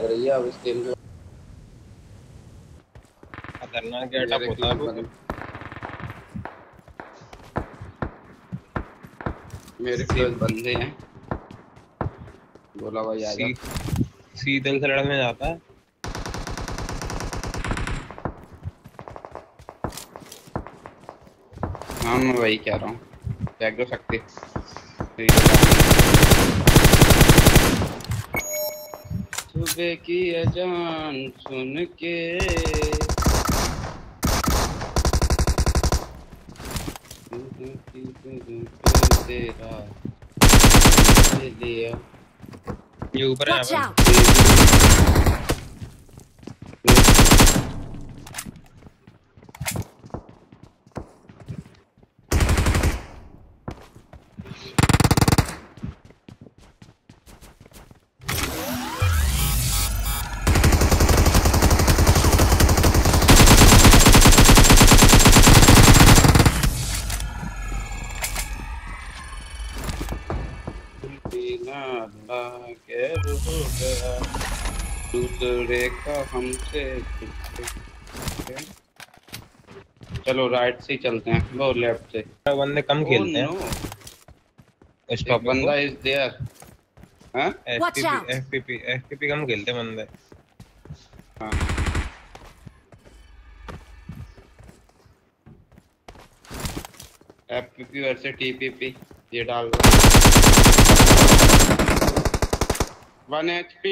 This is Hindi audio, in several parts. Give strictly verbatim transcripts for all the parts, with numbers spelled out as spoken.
रही है अब इस गेम में। खतरनाक गेटअप होता है वो। मेरे क्लोज बंदे हैं। गोला भाई आजा। सीधे से लड़ने जाता है। हाँ मैं वही कह रहा हूँ, क्या कर सकते। सुबह की अजान सुन के तेरा लिया ये ऊपर है। दूसरे का हमसे। चलो राइट से ही चलते हैं, वो लेफ्ट से। बंदे कम खेलते हैं। इस टॉप बंदा इज देयर। हां एफपीपी एफपीपी एफपीपी कम खेलते बंदे। हां एफपीपी वर्सेस टीपीपी ये डाल दो। वन एचपी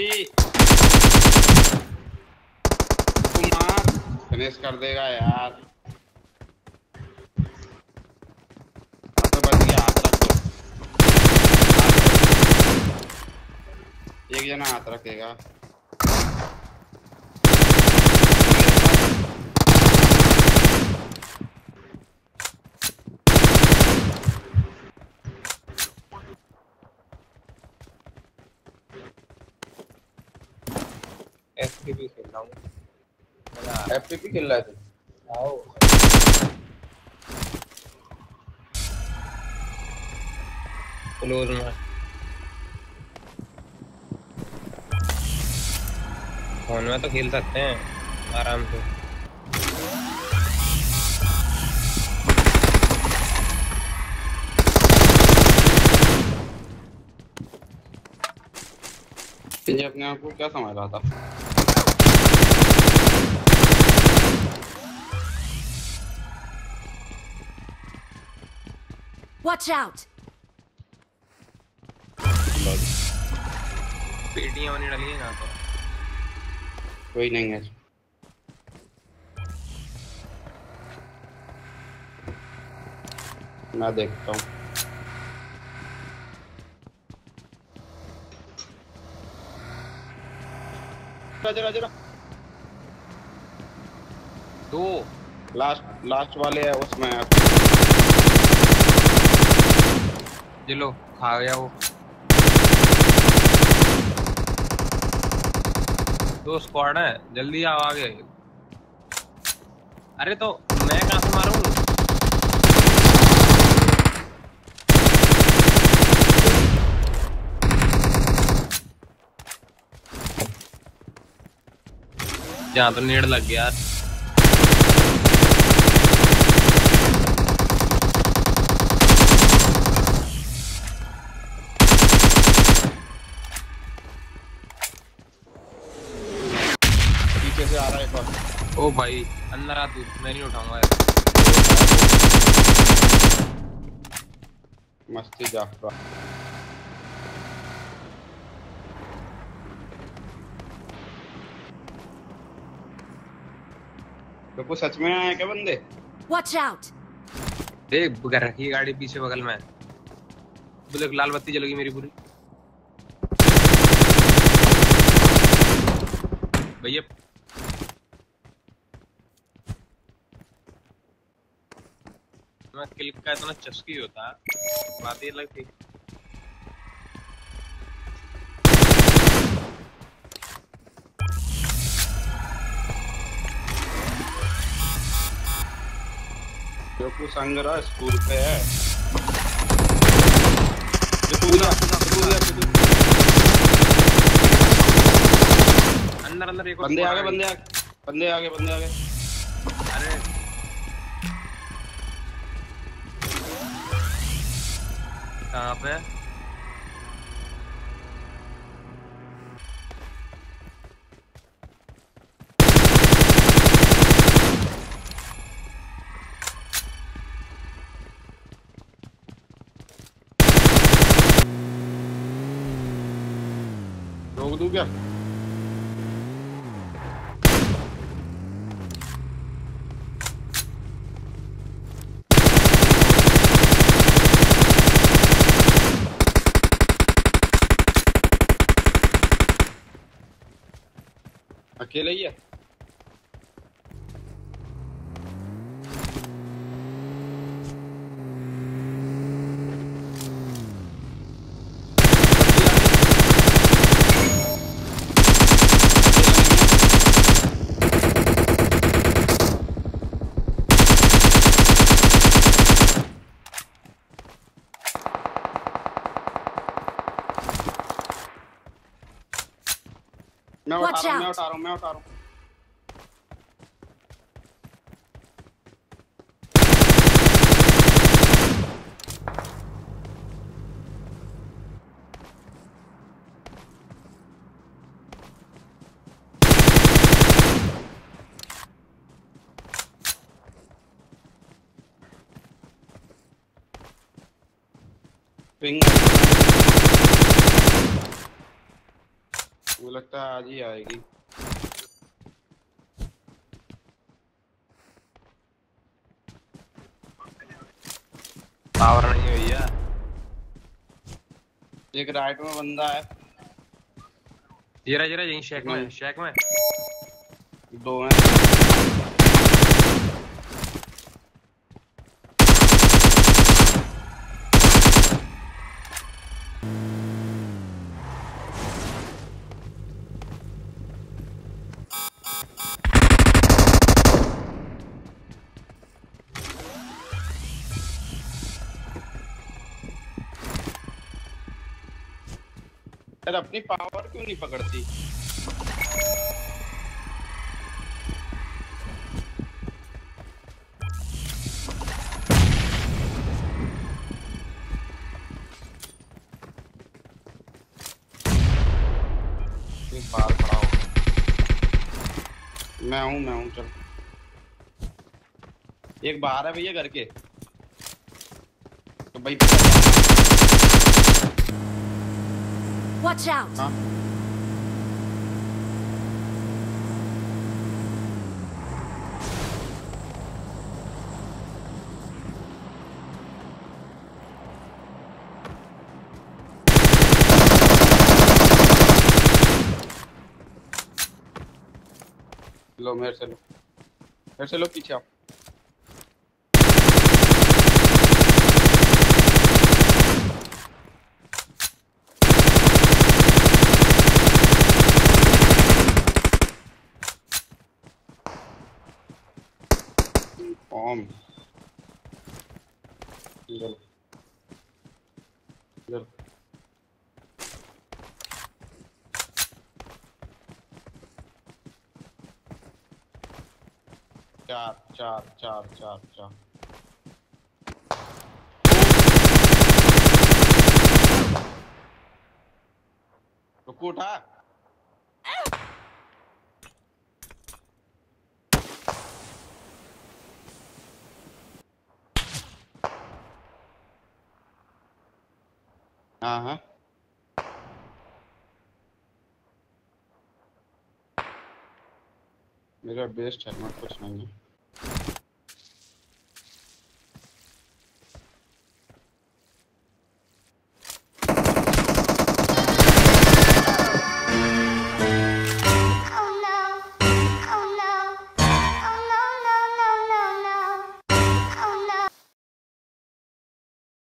कुमार फिनिश कर देगा यार। तो बच गया, हाथ रख दो। एक जना हाथ रखेगा। एफपीपी खेल रहा हूँ। एफपीपी खेल रहा है तू? आओ क्लोज में फोन में तो खेल सकते हैं आराम से। ये अपने आप को क्या समझ रहा था? Watch out! पेटियां बनी डाली हैं यहाँ तो। कोई नहीं है। मैं देखता हूँ। जरा जरा दो लास्ट लास्ट वाले है उसमें। ये लो खा गया वो। दो स्क्वाड है, जल्दी आओ आगे। अरे तो मैं कहाँ से मारूं? यहाँ तो नेड़ लग गया। पीछे से आ रहा है पर। ओ भाई अंदर आ तू, मैं नहीं उठाऊंगा। मस्ती जाफरा। तो कुछ सच में आए क्या बंदे? Watch out! देख बगैर रखी गाड़ी पीछे बगल में। बोले लाल बत्ती जलेगी मेरी पूरी। भैया मैं क्लिक का इतना चस्की होता है, बात ये लगती। जो कुछ संगरा स्कूल पे है। जो पूरा पूरा अंदर अंदर एक और बंदे squad आगे आ गई। बंदे आगे बंदे आगे बंदे आगे। अरे कहाँ पे? रोक दूं क्या? अकेले ही है? मैं उठा Watch रहा हूँ मैं out! उठा रहा हूँ मैं उठा रहा हूँ। पिंग मुझे लगता है आज ही आएगी। पावर नहीं हुई है। एक राइट में बंदा है। जीरा जीरा यहीं शेक में शेक में। दो हैं। यार अपनी पावर क्यों नहीं पकड़ती? एक बार खड़ा हो। मैं हूँ मैं हूँ चल। एक बाहर है भैया घर के तो भाई Watch out! हाँ लो मेरे से लो मेरे से लो पीछे आओ। कौन इधर इधर चार चार चार चार चार रुको उठा। हाँ हाँ मेरा बेस्ट हेलमेट कुछ नहीं है।